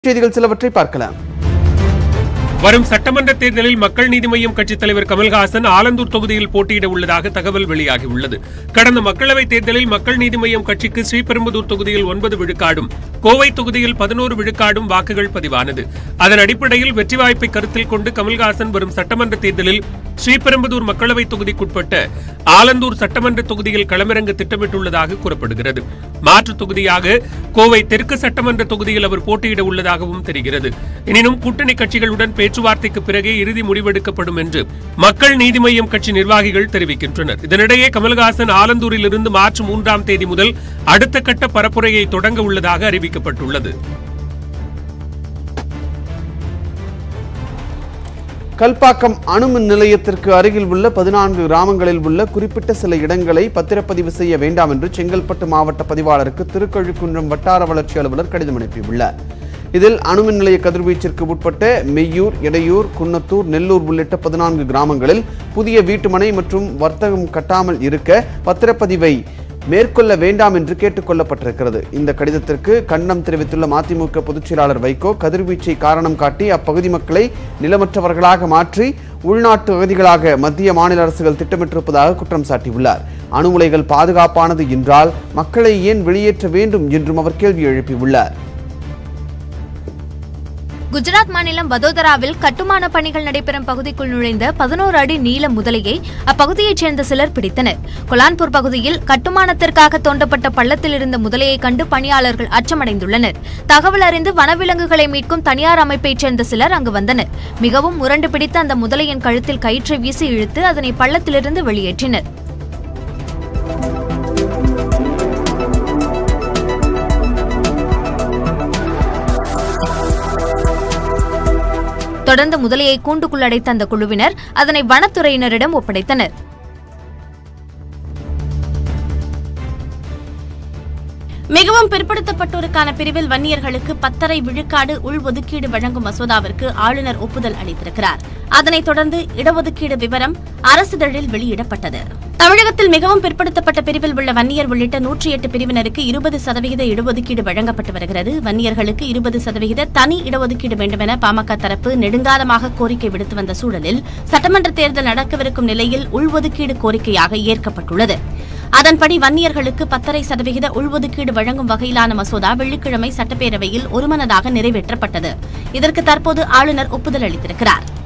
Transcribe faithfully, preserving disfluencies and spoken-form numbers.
செய்திகள் சிலவற்றை பார்க்கலாம். வரும் சட்டமன்ற தேர்தலில் மக்கள் நீதி மய்யம் கட்சித் தலைவர் கமல்ஹாசன் ஆலந்தூர் தொகுதியில் போட்டியிட உள்ளதாக தகவல் வெளியாகியுள்ளது. கடந்த மக்களவைத் தேர்தலில் மக்கள் நீதி மய்யம் கட்சிக்கு ஸ்ரீபெரும்புதூர் தொகுதியில் ஒன்பது விழுக்காடும் கோவை தொகுதியில் பதினோரு விழுக்காடும் வாக்குகள் பதிவானது. அதன் அடிப்படையில் வெற்றி வாய்ப்பை கருத்தில் கொண்டு கமல்ஹாசன் வரும் சட்டமன்ற தேர்தலில் ஸ்ரீபெரும்புதூர் மக்களவைத் தொகுதிக்குட்பட்ட ஆலந்தூர் சட்டமன்ற தொகுதியில் களமிறங்க திட்டமிட்டுள்ளதாக கூறப்படுகிறது. மாற்று தொகுதியாக கோவை தெற்கு சட்டமன்ற தொகுதியில் அவர் போட்டியிட உள்ளதாகவும் தெரிகிறது. எனினும் கூட்டணி கட்சிகளுடன் பேச்சுவார்த்தைக்கு பிறகே இறுதி முடிவெடுக்கப்படும் என்று மக்கள் நீதி மய்யம் கட்சி நிர்வாகிகள் தெரிவிக்கின்றனர். இதனிடையே கமல்ஹாசன் ஆலந்தூரில் இருந்து மார்ச் மூன்றாம் தேதி முதல் அடுத்த கட்ட பரப்புரையை தொடங்க உள்ளதாக அறிவிக்கப்பட்டுள்ளது. கல்பாக்கம் அணுமின் நிலையத்திற்கு அருகில் உள்ள பதினான்கு கிராமங்களில் உள்ள குறிப்பிட்ட சில இடங்களை பத்திரப்பதிவு செய்ய வேண்டாம் என்று செங்கல்பட்டு மாவட்ட பதிவாளருக்கு திருக்கழுக்குன்றம் வட்டார வளர்ச்சி அலுவலர் கடிதம் அனுப்பியுள்ளார். இதில் அணுமின் நிலைய கதிர்வீச்சிற்கு உட்பட்ட மெய்யூர், எடையூர், குன்னத்தூர், நெல்லூர் உள்ளிட்ட பதினான்கு கிராமங்களில் புதிய வீட்டுமனை மற்றும் வர்த்தகம் கட்டாமல் இருக்க பத்திரப்பதிவை மேற்கொள்ள வேண்டாம் என்று கேட்டுக் கொள்ளப்பட்டிருக்கிறது. இந்த கடிதத்திற்கு கண்டனம் தெரிவித்துள்ள மதிமுக பொதுச் செயலாளர் வைகோ, கதிர்வீச்சை காரணம் காட்டி அப்பகுதி மக்களை நிலமற்றவர்களாக மாற்றி உள்நாட்டு அகதிகளாக மத்திய மாநில அரசுகள் திட்டமிட்டிருப்பதாக குற்றம் சாட்டியுள்ளார். அணு உலைகள் பாதுகாப்பானது என்றால் மக்களை ஏன் வெளியேற்ற வேண்டும் என்றும் அவர் கேள்வி எழுப்பியுள்ளார். குஜராத் மாநிலம் வதோதராவில் கட்டுமான பணிகள் நடைபெறும் பகுதிக்குள் நுழைந்த பதினோரு அடி நீள முதலையை அப்பகுதியைச் சேர்ந்த சிலர் பிடித்தனர். கொலான்பூர் பகுதியில் கட்டுமானத்திற்காக தோண்டப்பட்ட பள்ளத்தில் இருந்த முதலையை கண்டு பணியாளர்கள் அச்சமடைந்துள்ளனர். தகவல் அறிந்து வனவிலங்குகளை மீட்கும் தனியார் அமைப்பைச் சேர்ந்த சிலர் அங்கு வந்தனர். மிகவும் முரண்டு பிடித்த அந்த முதலையின் கழுத்தில் கயிற்றை வீசி இழுத்து அதனை பள்ளத்திலிருந்து வெளியேற்றினர். தொடர்ந்து முதலையை கூண்டுக்குள் அடைத்த அந்த குழுவினர் அதனை வனத்துறையினரிடம் ஒப்படைத்தனர். மிகவும் பிற்படுத்தப்பட்டோருக்கான பிரிவில் வன்னியர்களுக்கு பத்தரை விழுக்காடு உள்ஒதுக்கீடு வழங்கும் மசோதாவிற்கு ஆளுநர் ஒப்புதல் அளித்திருக்கிறார். அதனைத் தொடர்ந்து இடஒதுக்கீடு விவரம் அரசிதழில் வெளியிடப்பட்டது. தமிழகத்தில் மிகவும் பிற்படுத்தப்பட்ட பிரிவில் உள்ள வன்னியர் உள்ளிட்ட நூற்றி எட்டு பிரிவினருக்கு இருபது சதவிகித இடஒதுக்கீடு வழங்கப்பட்டு வருகிறது. வன்னியர்களுக்கு இருபது சதவிகித தனி இடஒதுக்கீடு வேண்டுமென பாமக தரப்பு நெடுங்காலமாக கோரிக்கை விடுத்து வந்த சூழலில் சட்டமன்ற தேர்தல் நடக்கவிருக்கும் நிலையில் உள்ஒதுக்கீடு கோரிக்கையாக ஏற்கப்பட்டுள்ளது. அதன்படி வன்னியர்களுக்கு பத்தரை சதவிகித உள்ஒதுக்கீடு வழங்கும் வகையிலான மசோதா வெள்ளிக்கிழமை சட்டப்பேரவையில் ஒருமனதாக நிறைவேற்றப்பட்டது. இதற்கு தற்போது ஆளுநர் ஒப்புதல் அளித்திருக்கிறார்.